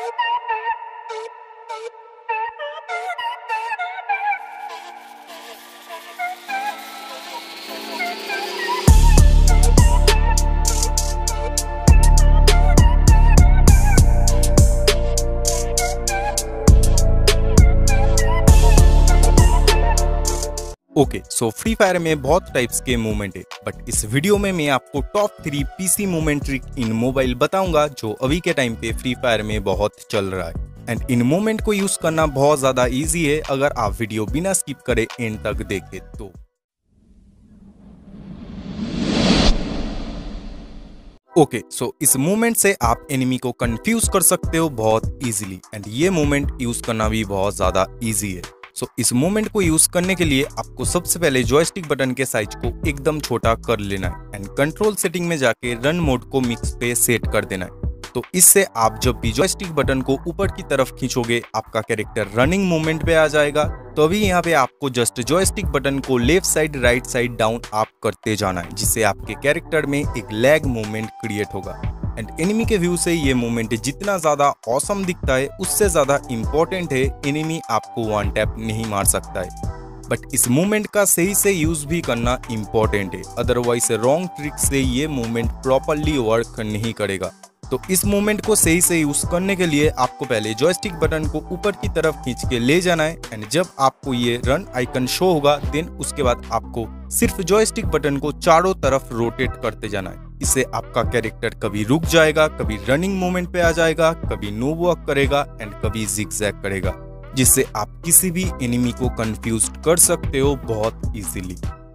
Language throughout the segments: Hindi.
ओके, सो फ्री फायर में बहुत टाइप्स के मूवमेंट है, बट इस वीडियो में मैं आपको top 3 PC movement trick in mobile बताऊंगा जो अभी के टाइम पे फ्री फायर में बहुत चल रहा है। एंड इन मूवमेंट को यूज करना बहुत ज्यादा इजी है अगर आप वीडियो बिना स्किप करे एंड तक देखें तो। ओके, सो इस मूवमेंट से आप एनिमी को कंफ्यूज कर सकते हो बहुत इजीली एंड ये मूवमेंट यूज करना भी बहुत ज्यादा इजी है। सो इस मूवमेंट को यूज करने के लिए आपको सबसे पहले जॉयस्टिक बटन के साइज को एकदम छोटा कर लेना है एंड कंट्रोल सेटिंग में जाके रन मोड को मिक्स पे सेट कर देना है। तो इससे आप जब भी जॉयस्टिक बटन को ऊपर की तरफ खींचोगे आपका कैरेक्टर रनिंग मूवमेंट पे आ जाएगा। तो अभी यहाँ पे आपको जस्ट जॉयस्टिक बटन को left side right side down up करते जाना है, जिससे आपके कैरेक्टर में एक लैग मूवमेंट क्रिएट होगा। एंड एनिमी के व्यू से ये मूवमेंट जितना ज्यादा ऑसम दिखता है उससे ज्यादा इम्पोर्टेंट है एनिमी आपको वन टैप नहीं मार सकता है। बट इस मूवमेंट का सही से यूज भी करना इम्पोर्टेंट है, अदरवाइज रॉन्ग ट्रिक से ये मूवमेंट प्रॉपरली वर्क नहीं करेगा। तो इस मूवमेंट को सही से यूज करने के लिए आपको पहले जॉयस्टिक बटन को ऊपर की तरफ खींच के ले जाना है एंड जब आपको ये रन आइकन शो होगा देन उसके बाद आपको सिर्फ जॉयस्टिक बटन को चारों तरफ रोटेट करते जाना है। इससे आपका कैरेक्टर कभी रुक जाएगा, कभी रनिंग मूवमेंट पे आ जाएगा, कभी नो वॉक करेगा एंड कभी जिगजैग करेगा, जिससे आप किसी भी एनिमी को कंफ्यूज कर सकते हो बहुत इजीली।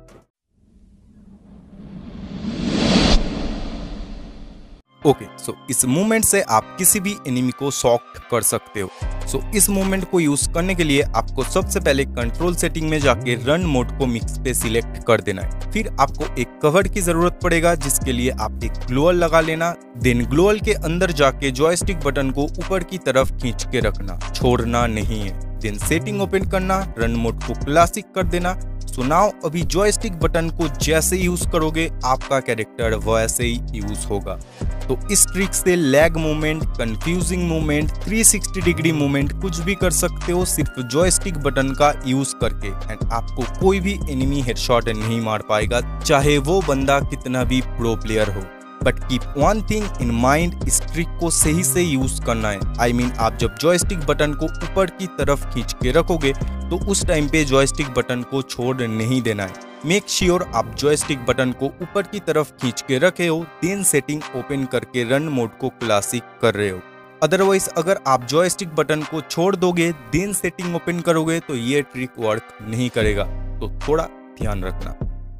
ओके, सो इस मूवमेंट से आप किसी भी एनिमी को शॉक कर सकते हो। सो इस मूवमेंट को यूज करने के लिए आपको सबसे पहले कंट्रोल सेटिंग में जाके रन मोड को मिक्स पे सिलेक्ट कर देना है। फिर आपको एक कवर की जरूरत पड़ेगा, जिसके लिए आप एक ग्लोअल लगा लेना। देन ग्लोअल के अंदर जाके जॉयस्टिक बटन को ऊपर की तरफ खींच के रखना, छोड़ना नहीं है। देन सेटिंग ओपन करना, रन मोड को क्लासिक कर देना। सो नाउ अभी जॉयस्टिक बटन को जैसे यूज करोगे आपका कैरेक्टर वैसे ही यूज होगा। तो इस ट्रिक से lag movement, confusing movement, 360 degree movement कुछ भी कर सकते हो सिर्फ जॉयस्टिक बटन का यूज करके एंड आपको कोई भी एनिमी हेडशॉट नहीं मार पाएगा, चाहे वो बंदा कितना भी प्रो प्लेयर हो। But keep one thing in mind, इस ट्रिक को सही से यूज करना है। आई मीन आप जब जॉयस्टिक बटन को ऊपर की तरफ खींच के रखोगे तो उस टाइम पे जॉयस्टिक बटन को छोड़ नहीं देना है। मेक श्योर आप जॉयस्टिक बटन को ऊपर की तरफ खींच के रखे हो, देन सेटिंग ओपन करके रन मोड को क्लासिक कर रहे हो। अदरवाइज अगर आप जॉयस्टिक बटन को छोड़ दोगे देन सेटिंग ओपन करोगे तो ये ट्रिक वर्क नहीं करेगा, तो थोड़ा ध्यान रखना।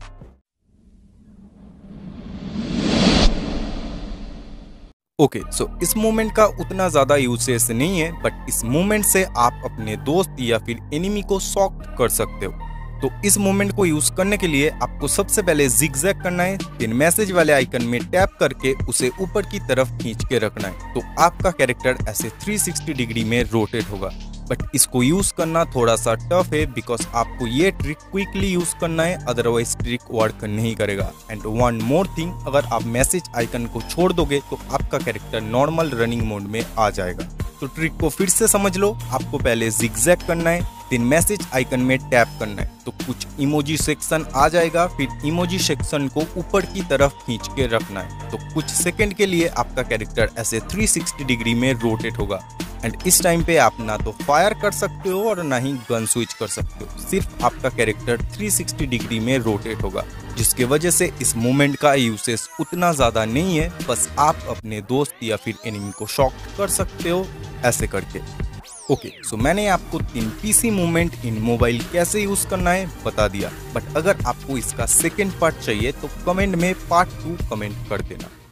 ओके, सो इस मूवमेंट का उतना ज्यादा यूसेस नहीं है, बट इस मूवमेंट से आप अपने दोस्त या फिर एनिमी को शॉक कर सकते हो। तो इस मूवमेंट को यूज करने के लिए आपको सबसे पहले जिगजैग करना है, फिर मैसेज वाले आइकन में टैप करके उसे ऊपर की तरफ खींच के रखना है। तो आपका कैरेक्टर ऐसे 360 डिग्री में रोटेट होगा। बट इसको यूज करना थोड़ा सा टफ है बिकॉज आपको ये ट्रिक क्विकली यूज करना है, अदरवाइज ट्रिक वर्क नहीं करेगा। एंड वन मोर थिंग, अगर आप मैसेज आइकन को छोड़ दोगे तो आपका कैरेक्टर नॉर्मल रनिंग मोड में आ जाएगा। तो ट्रिक को फिर से समझ लो, आपको पहले जिगजैग करना है, फिर मैसेज आइकन में टैप करना है तो कुछ इमोजी सेक्शन आ जाएगा, फिर इमोजी सेक्शन को ऊपर की तरफ खींच के रखना है। तो कुछ सेकंड के लिए आपका कैरेक्टर ऐसे 360 डिग्री में रोटेट होगा एंड इस टाइम पे आप ना तो फायर कर सकते हो और ना ही गन स्विच कर सकते हो, सिर्फ आपका कैरेक्टर 360 डिग्री में रोटेट होगा, जिसके वजह से इस मूवमेंट का यूसेस उतना ज्यादा नहीं है। बस आप अपने दोस्त या फिर एनिमी को शॉक कर सकते हो ऐसे करके। ओके, सो मैंने आपको 3 पीसी मूवमेंट इन मोबाइल कैसे यूज करना है बता दिया, बट अगर आपको इसका सेकेंड पार्ट चाहिए तो कमेंट में पार्ट 2 कमेंट कर देना।